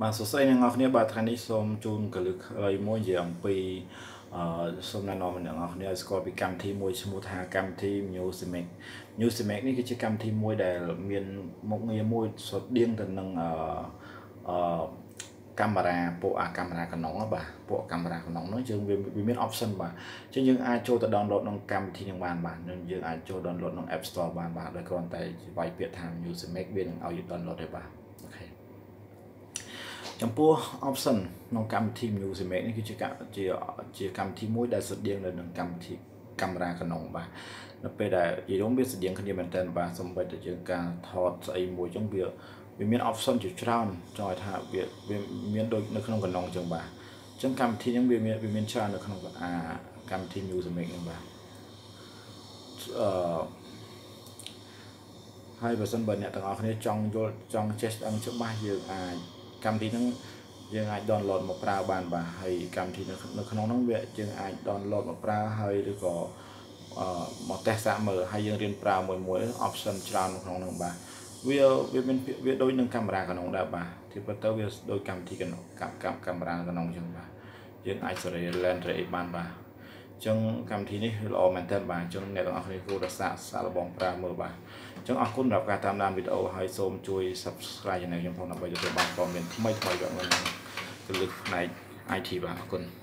បាទសួស្តីអ្នកនរគ្នាបាទថ្ងៃនេះសូមជូនកលឹកឲ្យមួយនិយាយអំពីសូមណែនាំអ្នកនរគ្នាឲ្យស្គាល់ពីកម្មវិធីមួយឈ្មោះថាកម្មវិធី Music Music នេះគឺជាកម្មវិធីមួយដែលមានមុខងារមួយស្រដៀងទៅនឹងកាមេរ៉ាពួកកាមេរ៉ាកណ្ដុងបាទពួកកាមេរ៉ាកណ្ដុងហ្នឹងយើងវាមាន option បាទអញ្ចឹងយើងអាចចូលទៅ download ក្នុងកម្មវិធីនឹងបានបាទយើងអាចចូល download ក្នុង App Store បានបាទដោយគ្រាន់តែវាយពាក្យថា Music វានឹងឲ្យ download ទេបាទអូខេចំពោះ option ក្នុងកម្មវិធី Music នេះគឺជាកម្មវិធីមួយដែលស្រដៀងទៅនឹងកម្មវិធីកាមេរ៉ាកណ្ដុងបាទនៅពេលដែលនិយាយវាស្រដៀងគ្នាមែនតើបាទសូម្បីតែយើងការថតស្អីមួយអញ្ចឹងវាមាន option ជាច្រើនចង់ឲ្យថាវាមានដូចនៅក្នុងកណ្ដុងអញ្ចឹងបាទអញ្ចឹងកម្មវិធីហ្នឹងវាមានច្រើននៅក្នុងកម្មវិធី Music ហ្នឹងបាទហើយបើសិនបើអ្នកទាំងអស់គ្នាចង់យល់ចង់ចេះស្អឹងច្បាស់យើងអាចកម្មវិធីហ្នឹងយើងអាច download មកប្រើបានបាទហើយកម្មវិធីនៅក្នុងហ្នឹងវាយើងអាច download មកប្រើហើយឬក៏មកតេស្តសាកមើលហើយយើងរៀនប្រើមួយ option ច្រើននៅក្នុងហ្នឹងបាទវាមានវាដូចនឹងកាមេរ៉ាកណ្ដុងដែរបាទទីពិតទៅវាដូចកម្មវិធីកណ្ដុងកាមេរ៉ាកណ្ដុងអញ្ចឹងបាទយើងអាចសេរី lens រេបានបាទអញ្ចឹងកម្មវិធីនេះល្អមែនទែនបាទអញ្ចឹងអ្នកទាំងអស់គ្នាគួរតែសាកល្បងប្រើមើលបាទអញ្ចឹងអរគុណសម្រាប់ការតាមដានវីដេអូហើយសូមជួយ Subscribe ជេនែលខ្ញុំផងដើម្បីទទួលបានព័ត៌មានថ្មីៗពីកលឹកផ្នែក IT បាទអរគុណ